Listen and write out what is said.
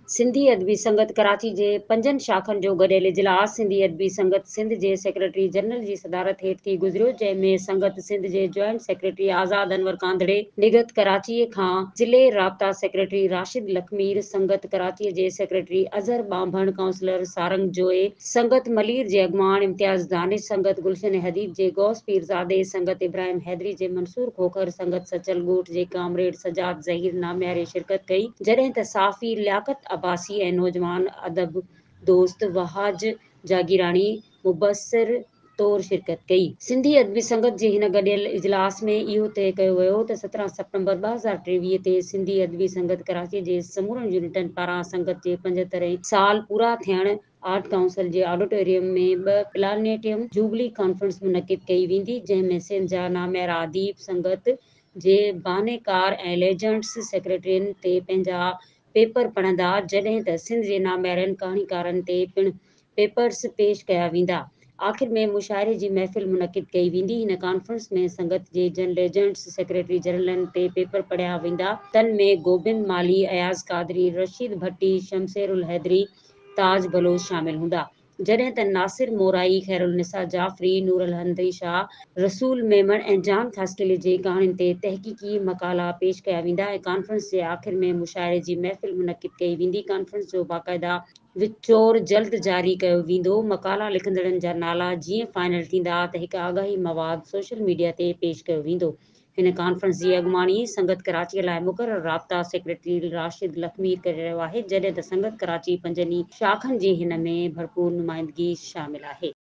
सिंधी अदबी संगत कराची जे 5 शाखनि जो गॾियल इजलास सिंधी अदबी संगत सिंध जे सेक्रेटरी जनरल जी सदारत हेठि थी गुज़रियो, जंहिं में संगत सिंध जे जॉइंट सेक्रेटरी आज़ाद अनवर कांदड़े, निगत कराचीअ खां ज़िले राब्ता सेक्रेटरी राशिद लखमीर, संगत कराचीअ जे सेक्रेटरी अज़हर बांभण, काउंसलर सारंग जोए, संगत मलीर जे अॻुवाण इम्तियाज़ दानिश, संगत गुलशन हदीद जे गौस पीरज़ादे, संगत इब्राहिम हैदरी जे मंसूर खोखर, संगत सचल ॻोठ जे कामरेड सजाद ज़हीर नाम्यारे शिरकत कई, जॾहिं त साफ़ी लियाकत अब्बासी ऐं नौजवान अदब दोस्त वहाज जागीरानी मुबसर तौर शिरकत कई। सिंधी अदबी संगत जे हिन गॾियल इजलास में इहो तय कयो वियो त 17 सितंबर 2023 ते सिंधी अदबी संगत कराची जे समूरनि यूनिटनि पारां संगत जे 75 साल पूरा थियण आर्ट काउंसिल जे ऑडिटोरियम में 2 प्लानेटियम जुबली कॉन्फ्रेंस मुनक़िद कई वेंदी, जंहिं में सिंध जा नाम्यारा अदीब संगत जे बानेकार ऐं लेजेंड्स सेक्रेटरियुनि ते पंहिंजा पेपर पढ़ंदा, जॾहिं त सिंध जे नाम्यारनि कहाणीकारनि ते पिण पेपर्स पेश कया वेंदा। आख़िर में मुशाइरे जी महफ़िल मुनक़िद कई वेंदी। हिन कॉन्फ्रेंस में संगत जे जन लेजेंड्स सेक्रेटरी जनरलनि ते पेपर पढ़िया वेंदा। तन में गोबिंद माली, अयाज़ कादरी, रशीद भट्टी, शमशेरुल हैदरी, ताज बलोच शामिल हूंदा, जॾहिं त नासिर मोराई, खैरुलनिसा जाफ़री, नूरुल हंदी शाह, रसूल मेमन ऐं जान खास्किली जे कहाणियुनि ते तहक़ीक़ी मक़ाला पेश कया वेंदा ऐं कॉन्फ्रेंस जे आख़िर में मुशाइरे जी महफ़िल मुनक़िद कई वेंदी। कॉन्फ्रेंस जो बाक़ाइदा विचोर जल्द जारी कयो वेंदो। मक़ाला लिखंदड़नि जा नाला जीअं फाइनल थींदा त हिकु आगाही मवाद सोशल मीडिया ते पेश कयो वेंदो। हिन कॉन्फ्रेंस जी अॻुवाणी संगत कराचीअ लाइ मुक़ररु राब्ता सेक्रेटरी राशिद लखमीर करे रहियो आहे, जॾहिं त संगत कराची 5 शाखनि जी हिन में भरपूर नुमाइंदगी शामिल आहे।